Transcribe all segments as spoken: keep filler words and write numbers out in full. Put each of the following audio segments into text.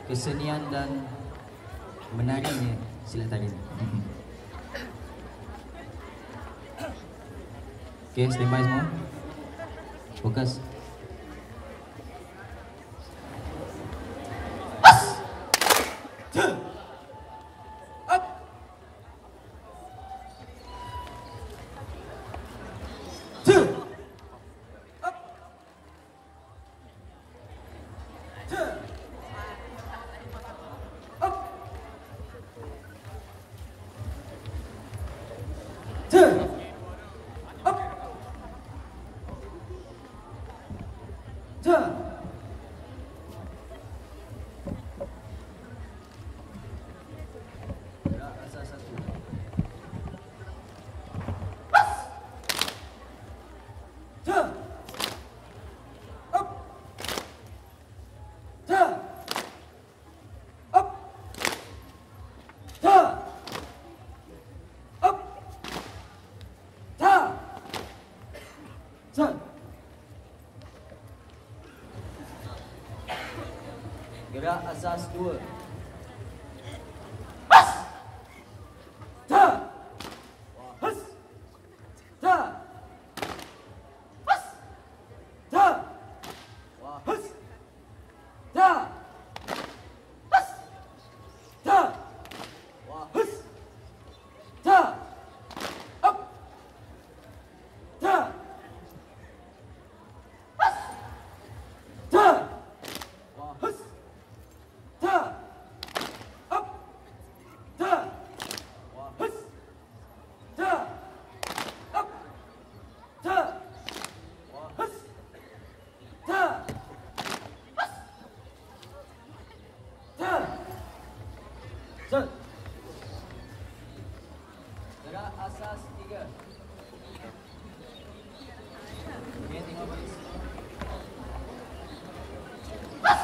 kesenian dan menarinya silat tari. Okey, standby semua. Fokus. Gerak asas dua. Has! Ta! Has! Ta! Has! Ta! Has! Ta! Has! Ta! Has! Ta! Up! Ta! Has! Ta! Has! Ta! Up! Ta! Hus! Ta! Up! Ta! Hus! Ta! Hus! Ta! Set! Gerak asas tiga. Okey, tengok balik. Hus!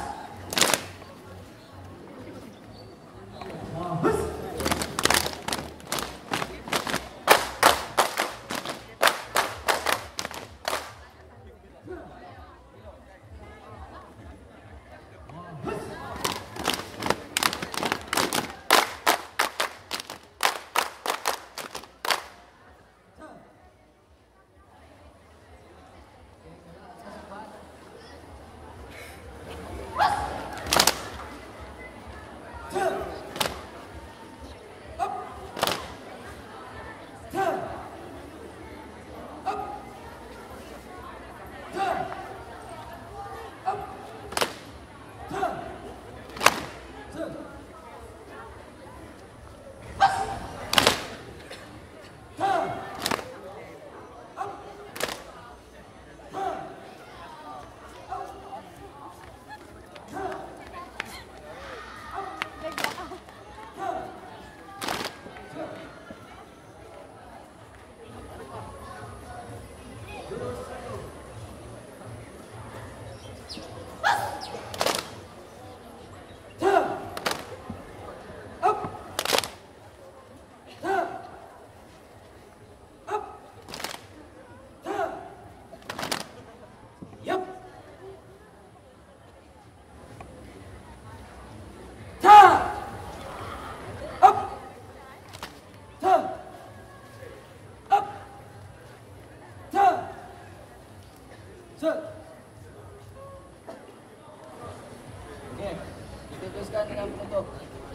Okey, kita teruskan dengan penutup.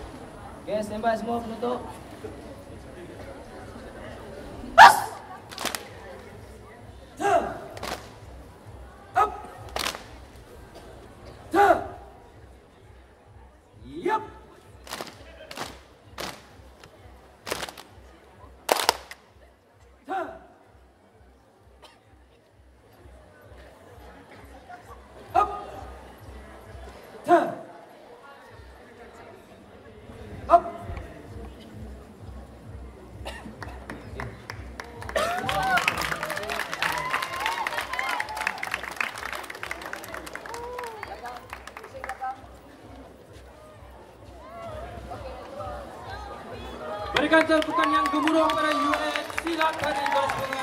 Okey, standby semua penutup. Berikan tepukan yang gemuruh pada U N Silat Tari dua ribu sembilan belas.